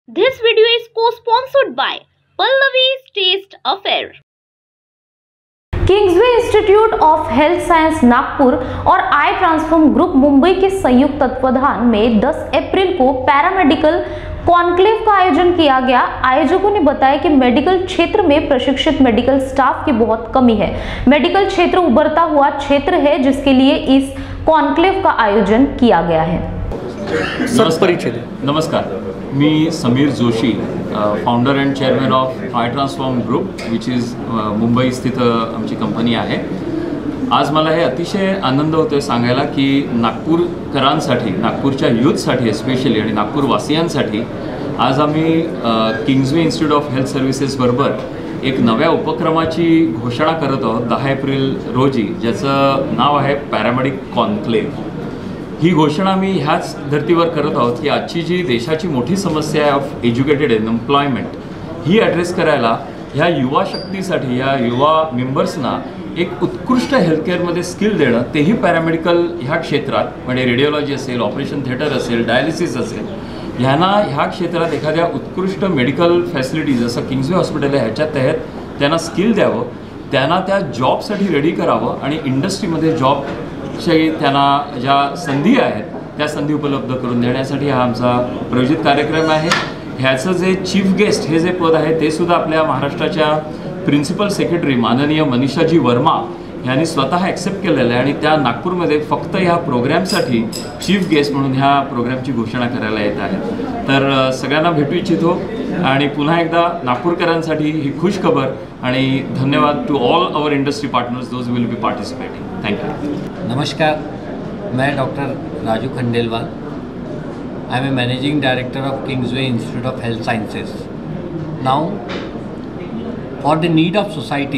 This video is co-sponsored by Pallavi's Taste Affair. Kingsway institute of health science Nagpur और I transform group Mumbai के संयुक्त तत्वाधान में 10 अप्रैल को पैरामेडिकल कॉन्क्लेव का आयोजन किया गया। आयोजकों ने बताया कि मेडिकल क्षेत्र में प्रशिक्षित मेडिकल स्टाफ की बहुत कमी है। मेडिकल क्षेत्र उभरता हुआ क्षेत्र है, जिसके लिए इस कॉन्क्लेव का आयोजन किया गया है। नमस्कार, मी Sameer Joshi, founder and chairman of I transform group, which is Mumbai स्थित आमची कंपनी आहे। आज मला हे अतिशय आनंद होतोय सांगायला की नागपूरकरांसाठी, नागपूरच्या यूथसाठी स्पेशली आणि नागपूरवासियांसाठी आज आम्ही Kingsway institute of health services बरोबर एक नव्या उपक्रमाची घोषणा करत आहोत 10 एप्रिल रोजी, ज्याचं नाव आहे पॅरामेडिक कॉन्क्लेव। ही घोषणा आम्ही ह्याच धर्तीवर करत आहोत की आजची जी देशाची मोठी समस्या आहे ऑफ एज्युकेटेड एम्प्लॉयमेंट, ही ॲड्रेस करायला ह्या युवा शक्तीसाठी, ह्या युवा मेंबर्सना एक उत्कृष्ट हेल्थकेअरमध्ये स्किल देणं, तेही पॅरामेडिकल ह्या क्षेत्रात, म्हणजे रेडिओलॉजी असेल, ऑपरेशन थिएटर असेल, डायलिसिस असेल, ह्यांना ह्या क्षेत्रात एखाद्या उत्कृष्ट मेडिकल फॅसिलिटीज जसं किंग्सवे हॉस्पिटल आहे ह्याच्या तहत त्यांना स्किल द्यावं, त्यांना त्या जॉबसाठी रेडी करावं आणि इंडस्ट्रीमध्ये जॉबचे त्यांना ज्या संधी आहेत त्या संधी उपलब्ध करून देण्यासाठी हा आमचा प्रायोजित कार्यक्रम आहे। ह्याचं जे चीफ गेस्ट हे जे पद आहे ते सुद्धा आपल्या महाराष्ट्राच्या प्रिन्सिपल सेक्रेटरी माननीय मनीषाजी वर्मा यांनी स्वतः ॲक्सेप्ट केलेलं आहे आणि त्या नागपूरमध्ये फक्त ह्या प्रोग्रॅमसाठी चीफ गेस्ट म्हणून ह्या प्रोग्रॅमची घोषणा करायला येत आहे। तर सगळ्यांना भेटू इच्छितो आणि पुन्हा एकदा नागपूरकरांसाठी ही खुश खबर आणि धन्यवाद to all our industry partners, those will be participating. Thank you. नमस्कार, मैं doctor Raju Khandelwal, I am a managing director of Kingsway institute of health sciences. Now for the need of society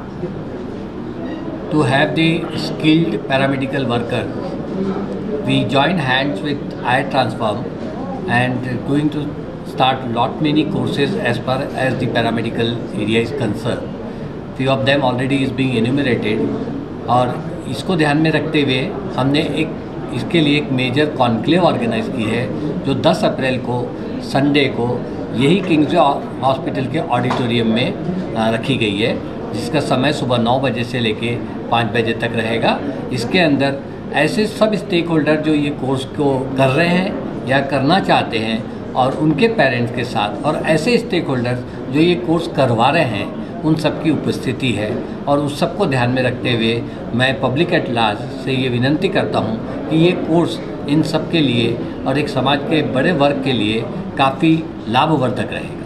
to have the skilled paramedical workers, we join hands with I Transform and going to start lot many courses as far as the paramedical area is concerned. Few of them already is being enumerated और इसको ध्यान में रखते हुए हमने इसके लिए एक मेजर कॉन्क्लेव ऑर्गेनाइज की है, जो 10 अप्रैल को संडे को यही किंग्सवे हॉस्पिटल के ऑडिटोरियम में रखी गई है, जिसका समय सुबह 9 बजे से लेके 5 बजे तक रहेगा। इसके अंदर ऐसे सब स्टेक होल्डर जो ये कोर्स को कर रहे हैं या करना चाहते हैं और उनके पेरेंट्स के साथ, और ऐसे स्टेक होल्डर्स जो ये कोर्स करवा रहे हैं, उन सब की उपस्थिति है। और उस सबको ध्यान में रखते हुए मैं पब्लिक एट लार्ज से ये विनंती करता हूँ कि ये कोर्स इन सब के लिए और एक समाज के बड़े वर्ग के लिए काफ़ी लाभवर्धक रहेगा।